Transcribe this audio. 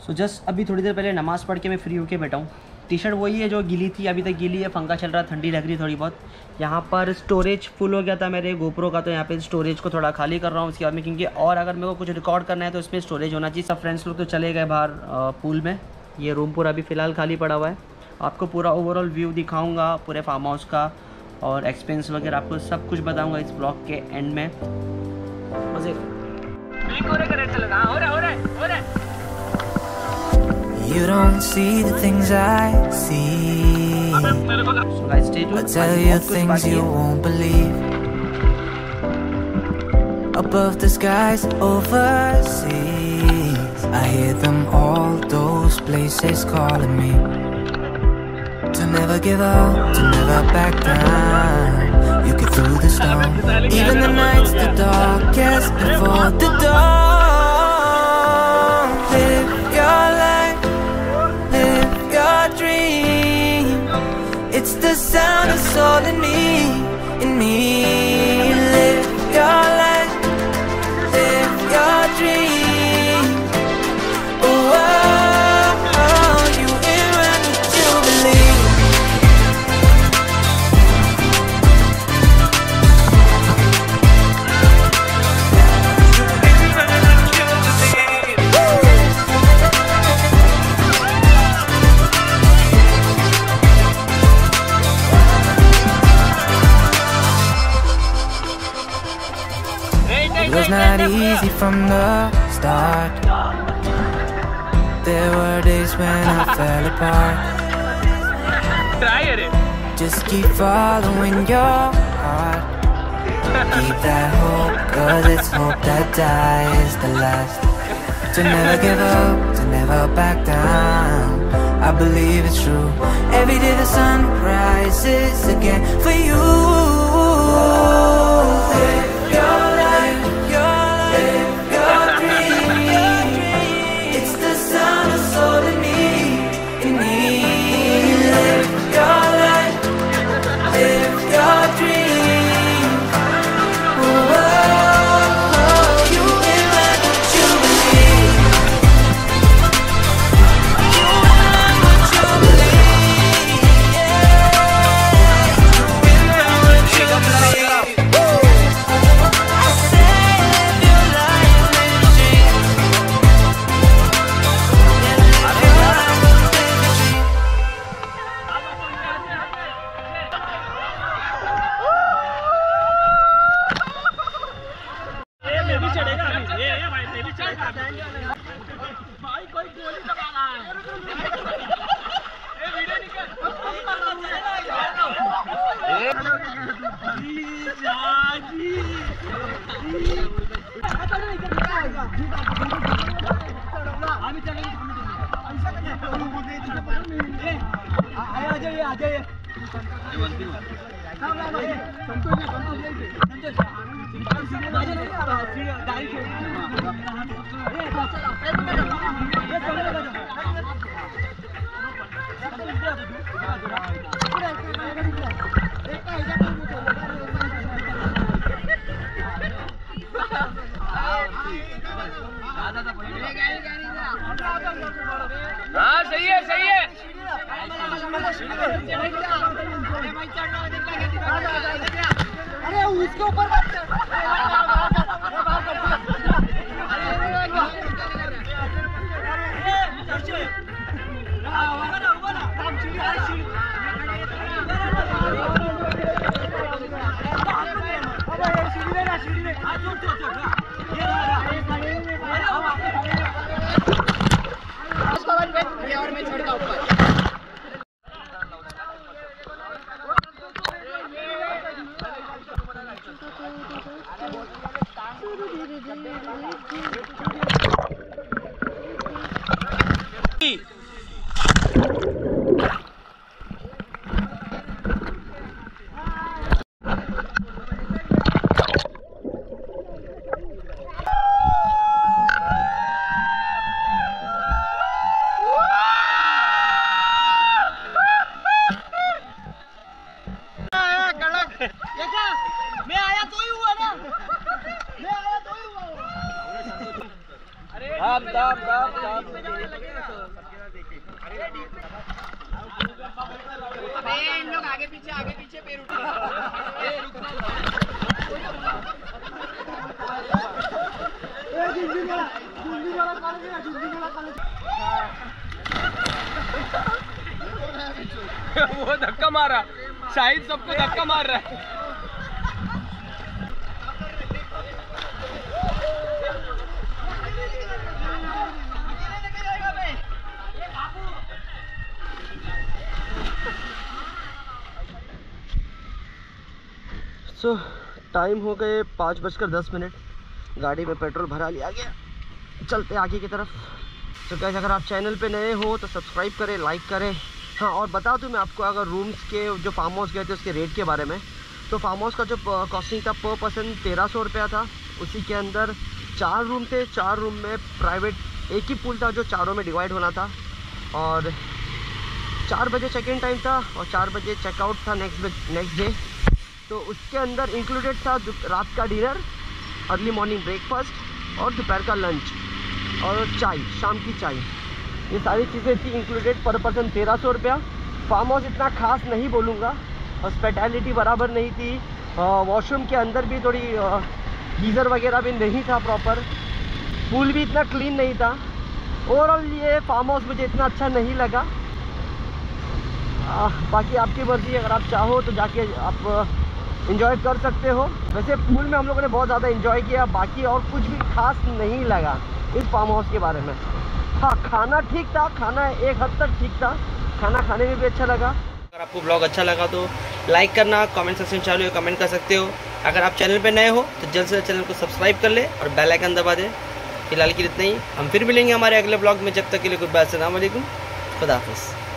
तो जस्ट अभी थोड़ी देर पहले नमाज़ पढ़ के मैं फ्री होके बैठा हूँ। टी शर्ट वही है जो गीली थी, अभी तक गीली है, पंखा चल रहा, ठंडी लग रही थोड़ी बहुत। यहाँ पर स्टोरेज फुल हो गया था मेरे गोप्रो का, तो यहाँ पे स्टोरेज को थोड़ा खाली कर रहा हूँ उसके बाद में, क्योंकि और अगर मेरे को कुछ रिकॉर्ड करना है तो इसमें स्टोरेज होना चाहिए। सब फ्रेंड्स लोग तो चले गए बाहर पूल में, ये रूम पूरा अभी फ़िलहाल खाली पड़ा हुआ है। आपको पूरा ओवरऑल व्यू दिखाऊँगा पूरे फार्म हाउस का और एक्सपेंस वगैरह आपको सब कुछ बताऊँगा इस ब्लॉग के एंड में। मज़े You don't see the things I see. So guys, stay tuned. I'll tell you things you won't believe. Above the skies overseas, I hear them all, those places calling me. To never give up, to never back down. You get through the storm, even the nights the darkest before the dawn. Live your life, live your dream. It's the sound of soul in me, in me. Live your life, live your dream. Oh, oh, oh, you in when you believe. It was not easy from the start. There were days when I fell apart. Just keep following your heart. Keep that hope, 'cause it's hope that dies the last. To never give up, to never back down. I believe it's true. Every day the sun rises again for you. Live your life, live your dream. It's the sound of soul in me, in me. Live your life, live your dream. Oh, oh, oh, you in what you believe. You in what you believe. Yeah. You in what you believe. I say live your life, live your dream. Yeah, live your life, live your dream. हाँ सही है सही है। अरे उसके ऊपर और मैं छोड़ता ऊपर। मैं आया तो ही हुआ ना, मैं आया तो ही हुआ। अरे दाम दाम दाम दाम इन लोग आगे पीछे पैर उठा। वो धक्का मारा, शाहिद सबको धक्का मार रहा है। सो टाइम हो गए 5:10। गाड़ी में पेट्रोल भरा लिया गया, चलते आगे की तरफ। तो गाइस अगर आप चैनल पे नए हो तो सब्सक्राइब करें, लाइक करें। हाँ और बता दूँ मैं आपको, अगर रूम्स के जो फार्म हाउस गए थे उसके रेट के बारे में, तो फार्म हाउस का जो कॉस्टिंग था पर पर्सन 1300 रुपया था। उसी के अंदर 4 रूम थे, 4 रूम में प्राइवेट एक ही पूल था जो चारों में डिवाइड होना था, और 4 बजे चेक इन टाइम था और 4 बजे चेकआउट था नेक्स्ट डे। तो उसके अंदर इंक्लूडेड था रात का डिनर, अर्ली मॉर्निंग ब्रेकफास्ट और दोपहर का लंच और चाय, शाम की चाय। ये सारी चीज़ें थी इंक्लूडेड, पर पर्सन 1300 रुपया। फार्म हाउस इतना खास नहीं बोलूँगा, हॉस्पिटैलिटी बराबर नहीं थी। वॉशरूम के अंदर भी थोड़ी गीज़र वगैरह भी नहीं था प्रॉपर, पूल भी इतना क्लीन नहीं था। ओवरऑल ये फार्म हाउस मुझे इतना अच्छा नहीं लगा। बाकी आपकी मर्ज़ी, अगर आप चाहो तो जाके आप एंजॉय कर सकते हो। वैसे पूल में हम लोगों ने बहुत ज़्यादा एंजॉय किया, बाकी और कुछ भी खास नहीं लगा इस फार्म हाउस के बारे में। हाँ खाना ठीक था, खाना एक हद तक ठीक था, खाना खाने में भी अच्छा लगा। अगर आपको ब्लॉग अच्छा लगा तो लाइक करना, कमेंट सेक्शन चालू है, कमेंट कर सकते हो। अगर आप चैनल पे नए हो तो जल्द से चैनल को सब्सक्राइब कर ले और बेल आइकन दबा दे। फिलहाल के लिए इतना ही, हम फिर मिलेंगे हमारे अगले ब्लॉग में। जब तक के लिए गुड बाय, अस्सलाम वालेकुम, खुदा हाफिज़।